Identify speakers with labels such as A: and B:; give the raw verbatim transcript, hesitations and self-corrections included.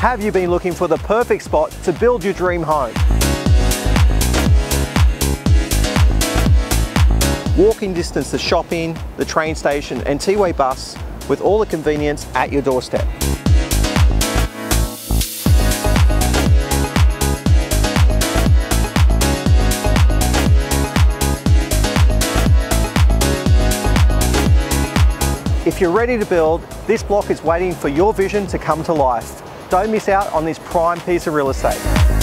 A: Have you been looking for the perfect spot to build your dream home? Walking distance to shopping, the train station and T-way bus, with all the convenience at your doorstep. If you're ready to build, this block is waiting for your vision to come to life. Don't miss out on this prime piece of real estate.